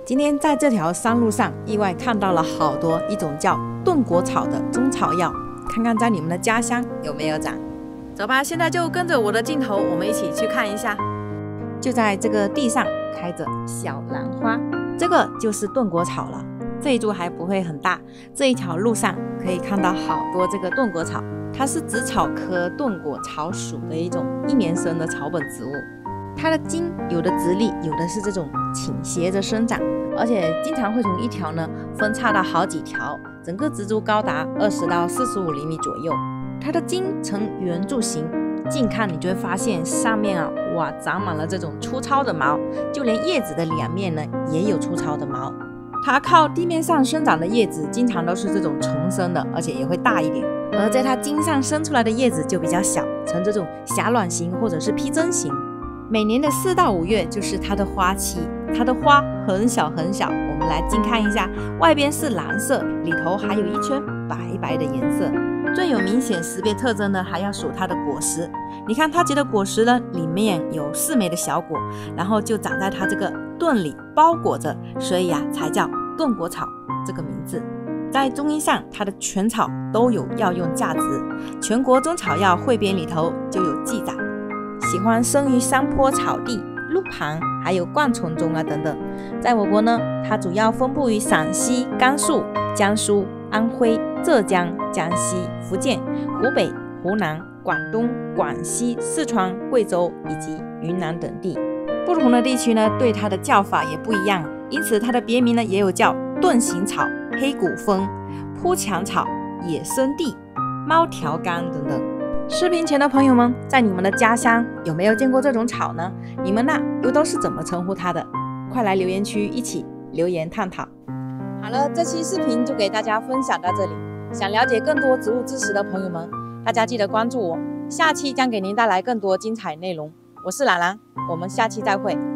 今天在这条山路上，意外看到了好多一种叫盾果草的中草药，看看在你们的家乡有没有长。走吧，现在就跟着我的镜头，我们一起去看一下。就在这个地上开着小兰花，这个就是盾果草了。这一株还不会很大，这一条路上可以看到好多这个盾果草，它是紫草科盾果草属的一种1年生的草本植物。它的茎有的直立，有的是这种倾斜着生长，而且经常会从一条呢分叉到好几条，整个植株高达20到45厘米左右。它的茎呈圆柱形，近看你就会发现上面哇长满了这种粗糙的毛，就连叶子的两面呢也有粗糙的毛。它靠地面上生长的叶子经常都是这种重生的，而且也会大一点，而在它茎上生出来的叶子就比较小，呈这种狭卵形或者是披针形。每年的4到5月就是它的花期，它的花很小很小，我们来近看一下，外边是蓝色，里头还有一圈白白的颜色。最有明显识别特征的还要数它的果实，你看它结的果实呢，里面有4枚的小果，然后就长在它这个盾里包裹着，所以才叫盾果草这个名字。在中医上，它的全草都有药用价值，全国中草药汇编里头就有记载。喜欢生于山坡草地、路旁，还有灌丛中等等。在我国呢，它主要分布于陕西、甘肃、江苏、安徽、浙江、江西、福建、湖北、湖南、广东、广西、四川、贵州以及云南等地。不同的地区呢，对它的叫法也不一样，因此它的别名呢也有叫盾形草、黑骨枫、扑墙草、野生地、猫条干等等。视频前的朋友们，在你们的家乡有没有见过这种草呢？你们又都是怎么称呼它的？快来留言区一起留言探讨。好了，这期视频就给大家分享到这里。想了解更多植物知识的朋友们，大家记得关注我，下期将给您带来更多精彩内容。我是兰兰，我们下期再会。